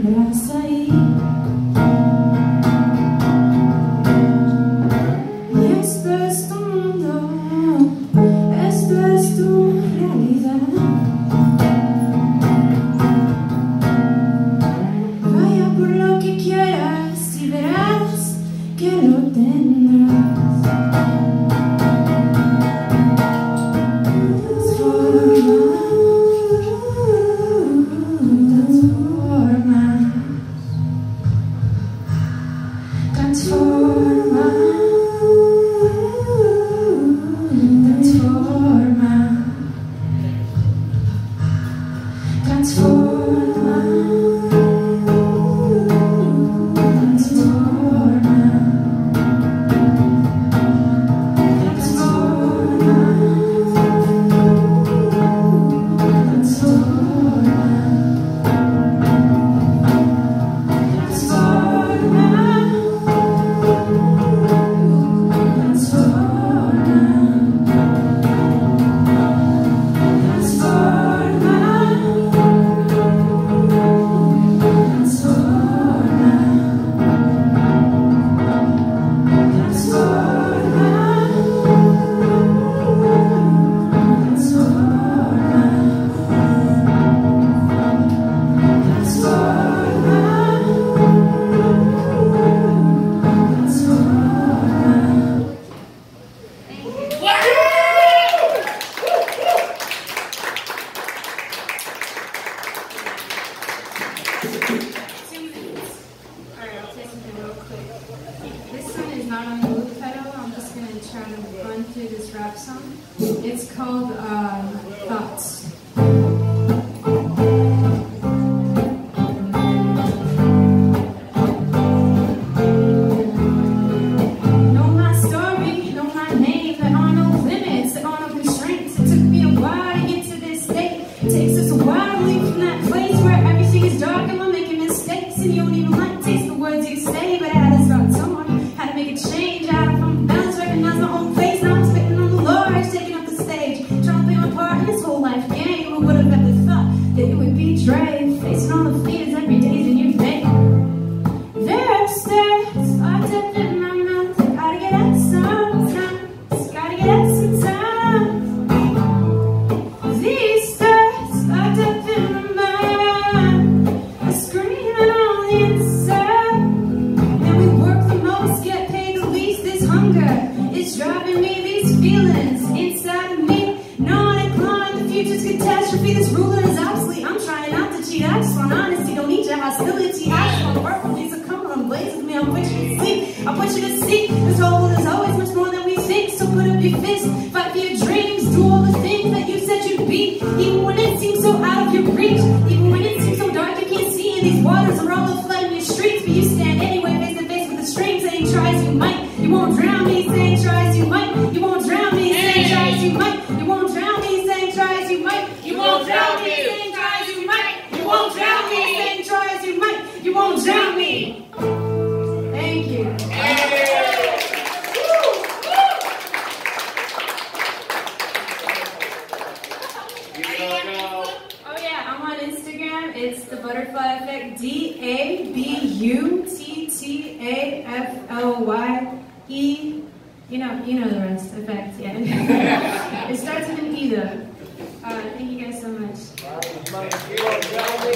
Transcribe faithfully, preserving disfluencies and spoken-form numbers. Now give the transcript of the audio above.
tendrás ahí. Y esto es tu mundo, esto es tu realidad. Vaya por lo que quieras y verás que lo tendrás. Transforma, transforma, transforma, not on the loop pedal. I'm just going to try to run through this rap song. It's called um, Thoughts. Know my story, know my name. There are no limits, there are no constraints. It took me a while to get to this state. It takes us a while to leave from that place where everything is dark and we're making mistakes. And you don't even like to taste the words you say, but I had to start somewhere. Had to make a change, out of from balance, recognize my own place. Now I'm spitting on the Lord, taking up the stage, trying to play my part in this whole life game. Who would have ever thought that you would betray, facing all the fears every day in your face? There's stairs locked up in my mouth. Gotta get out sometimes, gotta get out sometimes. These stairs locked up in my mind are screaming on the inside. And we work the most, get paid the least. This hunger is driving me, these feelings inside of me. Knowing and clawing the future's catastrophe. This ruler is obsolete. I'm trying not to cheat. I just want honesty. Don't need your hostility. I just want work with me. So come on, blaze with me. I'll put you to sleep. I'll put you to see this whole world is always much more than we think. So put up your fist, fight for your dreams, do all the things that you said you'd be. Even when it seems so out of your reach, even when it seems so dark you can't see. And these waters are all flooding your streets, but you stand anyway, face to face with the streams. Saying try as you might, you won't drown me. Saying try as you might, you won't drown me. Saying try as you might, you won't drown me. Saying try as you might, you won't drown me. Saying try as you might, you won't drown me. Saying try as you might, you won't drown me. Thank you. Oh yeah, I'm on Instagram. It's the Buttafly Effect. D A B U T T A F L Y E. You know, you know the rest. Effect, yeah. It starts with an E though. Uh, thank you guys so much.